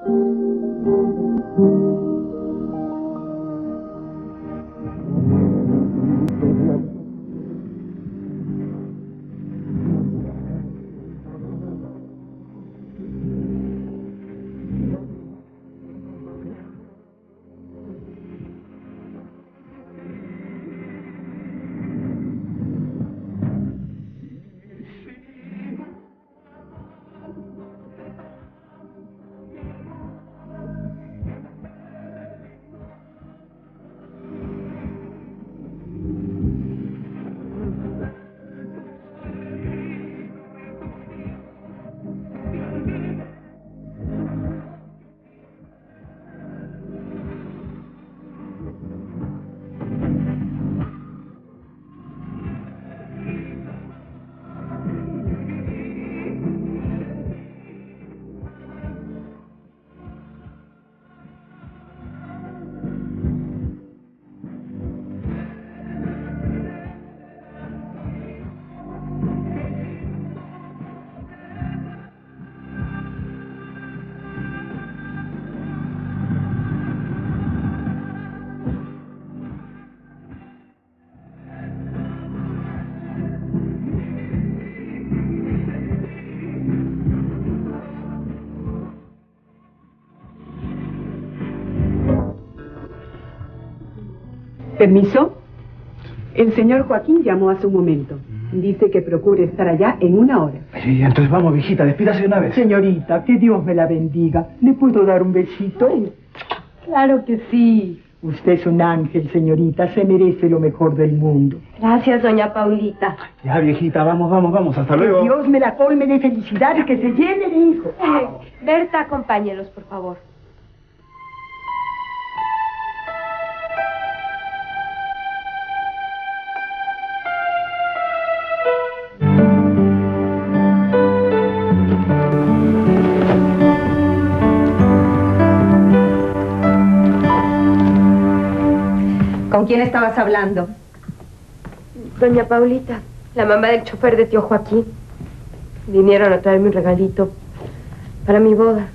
¿Permiso? El señor Joaquín llamó hace un momento. Dice que procure estar allá en 1 hora. Sí, entonces vamos, viejita, despídase de una vez. Señorita, que Dios me la bendiga. ¿Le puedo dar un besito? Claro que sí. Usted es un ángel, señorita. Se merece lo mejor del mundo. Gracias, doña Paulita. Ya, viejita, vamos, hasta Que luego. Dios me la colme de felicidad y que se llene de hijos. Berta, acompáñelos, por favor. ¿Con quién estabas hablando? Doña Paulita, la mamá del chofer de tío Joaquín. Vinieron a traerme un regalito para mi boda.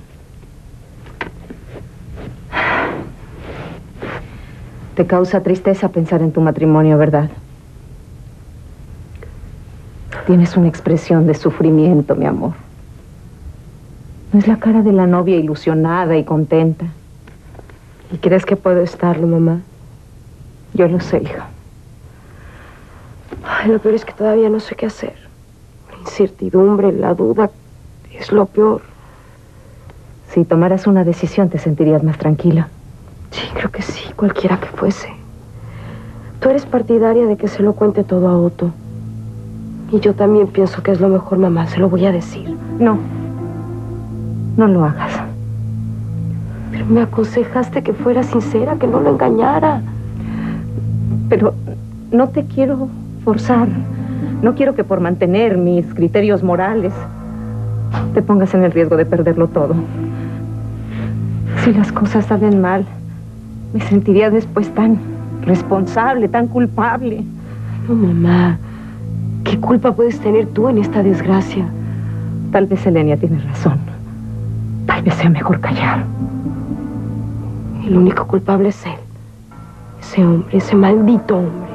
Te causa tristeza pensar en tu matrimonio, ¿verdad? Tienes una expresión de sufrimiento, mi amor. No es la cara de la novia ilusionada y contenta. ¿Y crees que puedo estarlo, mamá? Yo lo sé, hija. Ay, lo peor es que todavía no sé qué hacer. La incertidumbre, la duda, es lo peor. Si tomaras una decisión, te sentirías más tranquila. Sí, creo que sí, cualquiera que fuese. Tú eres partidaria de que se lo cuente todo a Otto. Y yo también pienso que es lo mejor, mamá. Se lo voy a decir. No. No lo hagas. Pero me aconsejaste que fuera sincera, que no lo engañara. Pero no te quiero forzar. No quiero que por mantener mis criterios morales te pongas en el riesgo de perderlo todo. Si las cosas salen mal, me sentiría después tan responsable, tan culpable. No, mamá. ¿Qué culpa puedes tener tú en esta desgracia? Tal vez Elenia tiene razón. Tal vez sea mejor callar. El único culpable es él. Ese hombre, ese maldito hombre.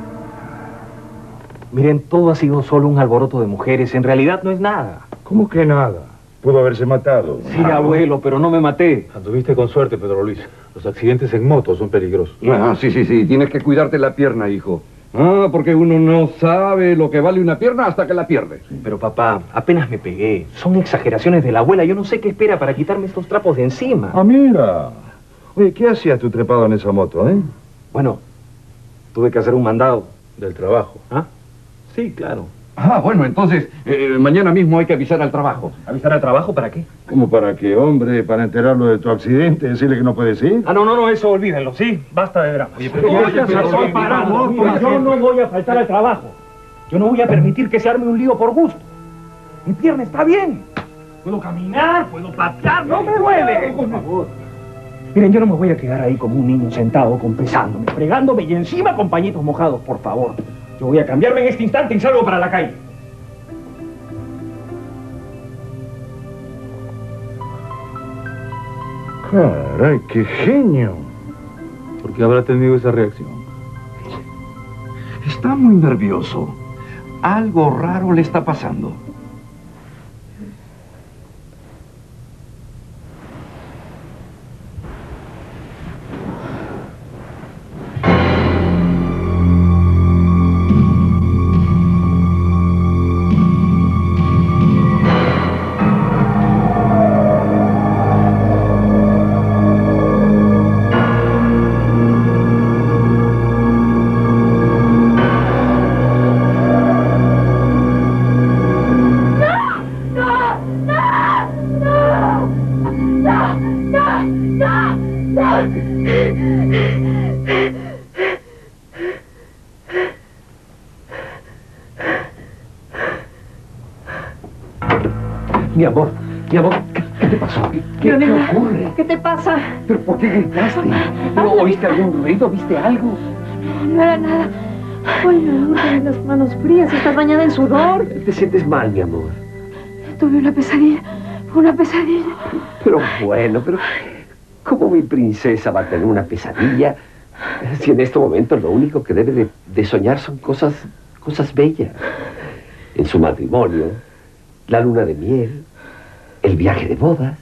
Miren, todo ha sido solo un alboroto de mujeres. En realidad no es nada. ¿Cómo que nada? Pudo haberse matado. Sí, abuelo, pero no me maté. Anduviste con suerte, Pedro Luis. Los accidentes en moto son peligrosos. Ah, sí. Tienes que cuidarte la pierna, hijo. Ah, porque uno no sabe lo que vale una pierna hasta que la pierde. Pero papá, apenas me pegué. Son exageraciones de la abuela. Yo no sé qué espera para quitarme estos trapos de encima. Ah, mira. Oye, ¿qué hacías tú trepado en esa moto, eh? Bueno, tuve que hacer un mandado. Del trabajo. ¿Ah? Sí, claro. Ah, bueno, entonces, mañana mismo hay que avisar al trabajo. ¿Avisar al trabajo para qué? ¿Cómo para qué, hombre? ¿Para enterarlo de tu accidente? ¿Decirle que no puedes ir? Ah, no, eso olvídenlo, ¿sí? Basta de drama. Oye, pero yo no voy a faltar al trabajo. Yo no voy a permitir que se arme un lío por gusto. Mi pierna está bien. Puedo caminar, puedo patear, no me duele. Por favor. Miren, yo no me voy a quedar ahí como un niño sentado, compensándome, fregándome y encima con pañitos mojados, por favor. Yo voy a cambiarme en este instante y salgo para la calle. Caray, qué genio. ¿Por qué habrá tenido esa reacción? Está muy nervioso. Algo raro le está pasando. Mi amor, ¿qué te pasó? ¿Qué ocurre? ¿Qué te pasa? ¿Pero por qué gritaste? ¿Oíste algún ruido? ¿Viste algo? No era nada. Ay, mi amor, tienes las manos frías, estás bañada en sudor. ¿Te sientes mal, mi amor? Tuve una pesadilla, una pesadilla. Pero bueno, ¿cómo mi princesa va a tener una pesadilla si en este momento lo único que debe de soñar son cosas bellas? En su matrimonio, la luna de miel, el viaje de bodas.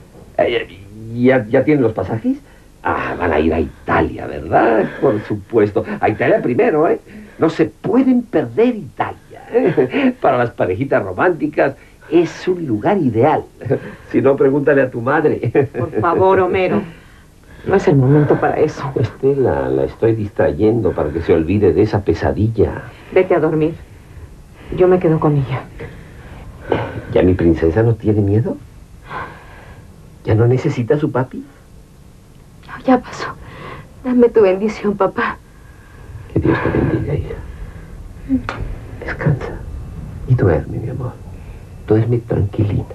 ¿Ya tienen los pasajes? Ah, van a ir a Italia, ¿verdad? Por supuesto. A Italia primero, ¿eh? No se pueden perder Italia, ¿eh? Para las parejitas románticas es un lugar ideal. Si no, pregúntale a tu madre. Por favor, Homero. No es el momento para eso. Estela, la estoy distrayendo para que se olvide de esa pesadilla. Vete a dormir. Yo me quedo con ella. ¿Ya mi princesa no tiene miedo? ¿Ya no necesita a su papi? No, ya pasó. Dame tu bendición, papá. Que Dios te bendiga, hija. Descansa y duerme, mi amor. Duerme tranquilita.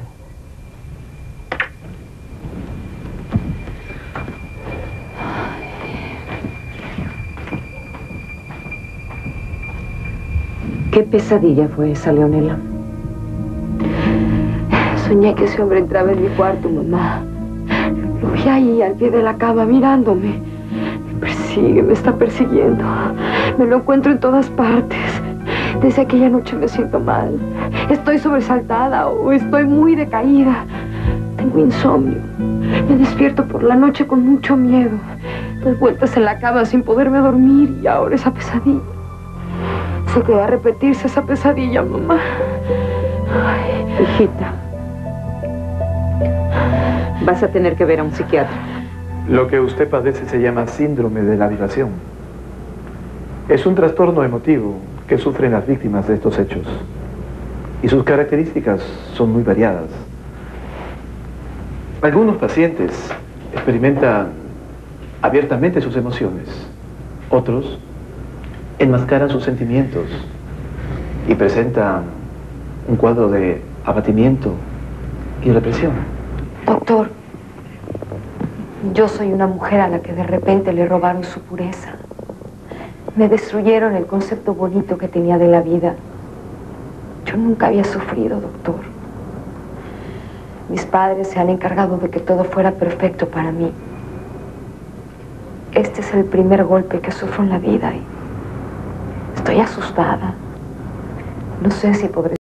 ¿Qué pesadilla fue esa, Leonela? Soñé que ese hombre entraba en mi cuarto, mamá. Lo vi ahí, al pie de la cama, mirándome. Me persigue, me está persiguiendo. Me lo encuentro en todas partes. Desde aquella noche me siento mal. Estoy sobresaltada o estoy muy decaída. Tengo insomnio. Me despierto por la noche con mucho miedo. Doy vueltas en la cama sin poderme dormir y ahora esa pesadilla. Sé que va a repetirse esa pesadilla, mamá. Ay, hijita. Vas a tener que ver a un psiquiatra. Lo que usted padece se llama síndrome de la violación. Es un trastorno emotivo que sufren las víctimas de estos hechos. Y sus características son muy variadas. Algunos pacientes experimentan abiertamente sus emociones. Otros enmascaran sus sentimientos y presentan un cuadro de abatimiento y represión. Doctor, yo soy una mujer a la que de repente le robaron su pureza. Me destruyeron el concepto bonito que tenía de la vida. Yo nunca había sufrido, doctor. Mis padres se han encargado de que todo fuera perfecto para mí. Este es el primer golpe que sufro en la vida y estoy asustada. No sé si podré